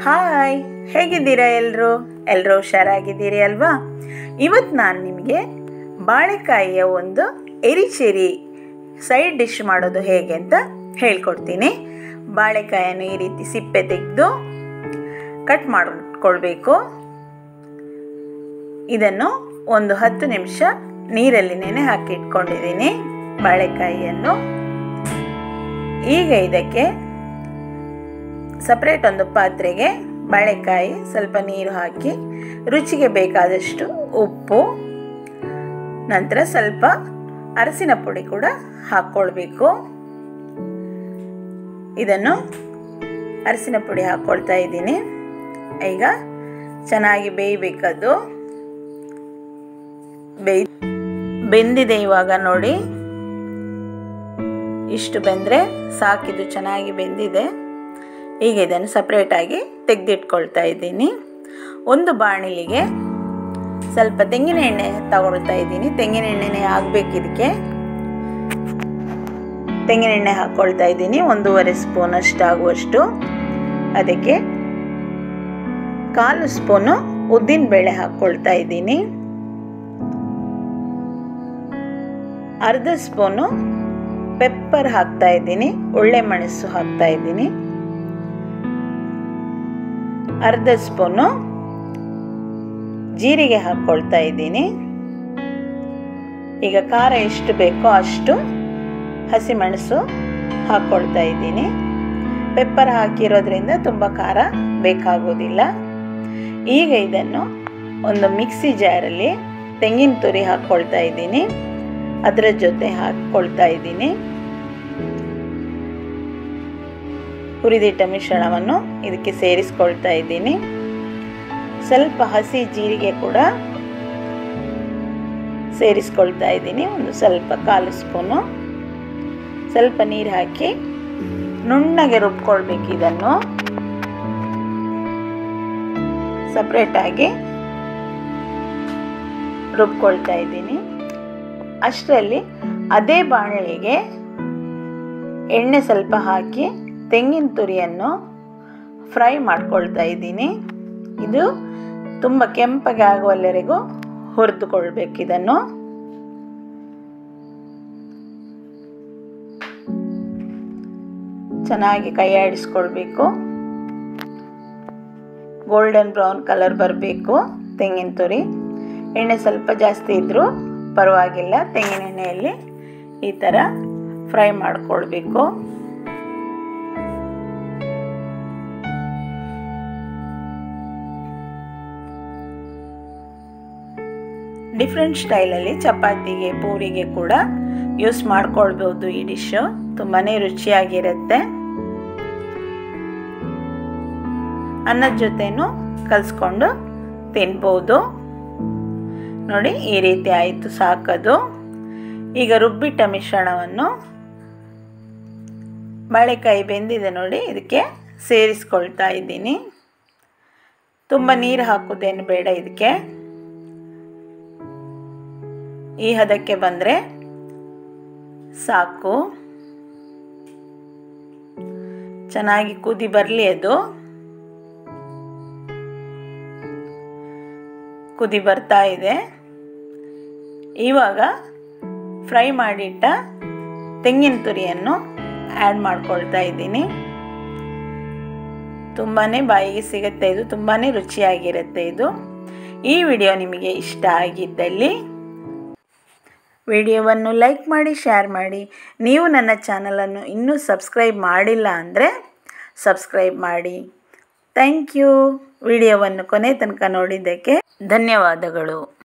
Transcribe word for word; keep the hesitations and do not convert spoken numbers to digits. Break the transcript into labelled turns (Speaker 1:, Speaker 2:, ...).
Speaker 1: Hi, ಹೇಗಿದ್ದೀರಾ ಎಲ್ಲರೂ? ಎಲ್ಲರೂ ಹುಷಾರಾಗಿದ್ದೀರಿ ಅಲ್ವಾ? ಇವತ್ತು ನಾನು ನಿಮಗೆ ಬಾಳೆಕಾಯಿಯ ಒಂದು ಎರಿಚೆರಿ ಸೈಡ್ ಡಿಶ್ ಮಾಡೋದು ಹೇಗೆ ಅಂತ ಹೇಳ್ಕೊಡ್ತೀನಿ. ಬಾಳೆಕಾಯನ್ನು ಈ ರೀತಿ ಸಿಪ್ಪೆ ತೆಗೆದು ಕಟ್ ಮಾಡಿಕೊಳ್ಬೇಕು. ಇದನ್ನು ಒಂದು ಹತ್ತು ನಿಮಿಷ ನೀರಲ್ಲಿ ನೆನೆ ಹಾಕಿ ಇಟ್ಕೊಂಡಿದ್ದೀನಿ ಬಾಳೆಕಾಯಿಯನ್ನು. ಈಗ ಇದಕ್ಕೆ ಸಪ್ರೇಟ್ ಒಂದು ಪಾತ್ರೆಗೆ ಬಾಳೆಕಾಯಿ, ಸ್ವಲ್ಪ ನೀರು ಹಾಕಿ ರುಚಿಗೆ ಬೇಕಾದಷ್ಟು ಉಪ್ಪು, ನಂತರ ಸ್ವಲ್ಪ ಅರಸಿನ ಪುಡಿ ಕೂಡ ಹಾಕ್ಕೊಳ್ಬೇಕು. ಇದನ್ನು ಅರಸಿನ ಪುಡಿ ಹಾಕ್ಕೊಳ್ತಾ ಇದ್ದೀನಿ. ಈಗ ಚೆನ್ನಾಗಿ ಬೇಯಬೇಕದು. ಬೇಯ್ ಬೆಂದಿದೆ ಇವಾಗ ನೋಡಿ, ಇಷ್ಟು ಬೆಂದರೆ ಸಾಕಿದು, ಚೆನ್ನಾಗಿ ಬೆಂದಿದೆ. ಈಗ ಇದನ್ನು ಸಪ್ರೇಟಾಗಿ ತೆಗೆದಿಟ್ಕೊಳ್ತಾ ಇದ್ದೀನಿ. ಒಂದು ಬಾಣಲಿಗೆ ಸ್ವಲ್ಪ ತೆಂಗಿನ ಎಣ್ಣೆ ತಗೊಳ್ತಾ ಇದ್ದೀನಿ. ತೆಂಗಿನ ಎಣ್ಣೆನೇ ಆಗಬೇಕು ಇದಕ್ಕೆ. ತೆಂಗಿನ ಎಣ್ಣೆ ಹಾಕ್ಕೊಳ್ತಾ ಇದ್ದೀನಿ, ಒಂದೂವರೆ ಸ್ಪೂನ್ ಅಷ್ಟು ಆಗುವಷ್ಟು. ಅದಕ್ಕೆ ಕಾಲು ಸ್ಪೂನು ಉದ್ದಿನ ಬೇಳೆ ಹಾಕ್ಕೊಳ್ತಾ ಇದ್ದೀನಿ. ಅರ್ಧ ಸ್ಪೂನು ಪೆಪ್ಪರ್ ಹಾಕ್ತಾ ಇದ್ದೀನಿ, ಒಳ್ಳೆ ಮೆಣಸು ಹಾಕ್ತಾ ಇದ್ದೀನಿ. ಅರ್ಧ ಸ್ಪೂನು ಜೀರಿಗೆ ಹಾಕ್ಕೊಳ್ತಾ ಇದ್ದೀನಿ. ಈಗ ಖಾರ ಎಷ್ಟು ಬೇಕೋ ಅಷ್ಟು ಹಸಿಮೆಣಸು ಹಾಕ್ಕೊಳ್ತಾ ಇದ್ದೀನಿ. ಪೆಪ್ಪರ್ ಹಾಕಿರೋದ್ರಿಂದ ತುಂಬ ಖಾರ ಬೇಕಾಗೋದಿಲ್ಲ. ಈಗ ಇದನ್ನು ಒಂದು ಮಿಕ್ಸಿ ಜಾರಲ್ಲಿ ತೆಂಗಿನ ತುರಿ ಹಾಕ್ಕೊಳ್ತಾ ಇದ್ದೀನಿ, ಅದರ ಜೊತೆ ಹಾಕ್ಕೊಳ್ತಾ ಇದ್ದೀನಿ. ಹುರಿದಿಟ್ಟ ಮಿಶ್ರಣವನ್ನು ಇದಕ್ಕೆ ಸೇರಿಸ್ಕೊಳ್ತಾ ಇದ್ದೀನಿ. ಸ್ವಲ್ಪ ಹಸಿ ಜೀರಿಗೆ ಕೂಡ ಸೇರಿಸ್ಕೊಳ್ತಾ ಇದ್ದೀನಿ, ಒಂದು ಸ್ವಲ್ಪ ಕಾಲು ಸ್ಪೂನು. ಸ್ವಲ್ಪ ನೀರು ಹಾಕಿ ನುಣ್ಣಗೆ ರುಬ್ಕೊಳ್ಬೇಕು. ಇದನ್ನು ಸಪ್ರೇಟಾಗಿ ರುಬ್ಕೊಳ್ತಾ ಇದ್ದೀನಿ. ಅಷ್ಟರಲ್ಲಿ ಅದೇ ಬಾಣಲಿಗೆ ಎಣ್ಣೆ ಸ್ವಲ್ಪ ಹಾಕಿ ತೆಂಗಿನ ತುರಿಯನ್ನು ಫ್ರೈ ಮಾಡ್ಕೊಳ್ತಾ ಇದ್ದೀನಿ. ಇದು ತುಂಬ ಕೆಂಪಗೆ ಆಗುವವರೆಗೂ ಹುರಿದುಕೊಳ್ಬೇಕು. ಇದನ್ನು ಚೆನ್ನಾಗಿ ಕೈ ಆಡಿಸ್ಕೊಳ್ಬೇಕು. ಗೋಲ್ಡನ್ ಬ್ರೌನ್ ಕಲರ್ ಬರಬೇಕು ತೆಂಗಿನ ತುರಿ. ಎಣ್ಣೆ ಸ್ವಲ್ಪ ಜಾಸ್ತಿ ಇದ್ದರೂ ಪರವಾಗಿಲ್ಲ, ತೆಂಗಿನ ಎಣ್ಣೆಯಲ್ಲಿ ಈ ಥರ ಫ್ರೈ ಮಾಡಿಕೊಳ್ಬೇಕು. ಡಿಫ್ರೆಂಟ್ ಸ್ಟೈಲಲ್ಲಿ ಚಪಾತಿಗೆ, ಪೂರಿಗೆ ಕೂಡ ಯೂಸ್ ಮಾಡ್ಕೊಳ್ಬೋದು. ಈ ಡಿಶ್ಶು ತುಂಬಾ ರುಚಿಯಾಗಿರುತ್ತೆ. ಅನ್ನದ ಜೊತೆನೂ ಕಲಿಸ್ಕೊಂಡು ತಿನ್ಬೋದು. ನೋಡಿ, ಈ ರೀತಿ ಆಯಿತು, ಸಾಕದು. ಈಗ ರುಬ್ಬಿಟ್ಟ ಮಿಶ್ರಣವನ್ನು, ಬಾಳೆಕಾಯಿ ಬೆಂದಿದೆ ನೋಡಿ, ಇದಕ್ಕೆ ಸೇರಿಸ್ಕೊಳ್ತಾ ಇದ್ದೀನಿ. ತುಂಬ ನೀರು ಹಾಕೋದೇನು ಬೇಡ ಇದಕ್ಕೆ. ಈ ಹದಕ್ಕೆ ಬಂದರೆ ಸಾಕು. ಚೆನ್ನಾಗಿ ಕುದಿ ಬರಲಿ. ಅದು ಕುದಿ ಬರ್ತಾ ಇದೆ. ಇವಾಗ ಫ್ರೈ ಮಾಡಿಟ್ಟ ತೆಂಗಿನ ತುರಿಯನ್ನು ಆ್ಯಡ್ ಮಾಡ್ಕೊಳ್ತಾ ಇದ್ದೀನಿ. ತುಂಬಾ ಬಾಯಿಗೆ ಸಿಗುತ್ತೆ ಇದು, ತುಂಬಾ ರುಚಿಯಾಗಿರುತ್ತೆ ಇದು. ಈ ವಿಡಿಯೋ ನಿಮಗೆ ಇಷ್ಟ ಆಗಿದ್ದಲ್ಲಿ ವಿಡಿಯೋವನ್ನು ಲೈಕ್ ಮಾಡಿ, ಶೇರ್ ಮಾಡಿ. ನೀವು ನನ್ನ ಚಾನಲನ್ನು ಇನ್ನೂ ಸಬ್ಸ್ಕ್ರೈಬ್ ಮಾಡಿಲ್ಲ ಅಂದರೆ ಸಬ್ಸ್ಕ್ರೈಬ್ ಮಾಡಿ. Thank you. ವಿಡಿಯೋವನ್ನು ಕೊನೆ ತನಕ ನೋಡಿದ್ದಕ್ಕೆ ಧನ್ಯವಾದಗಳು.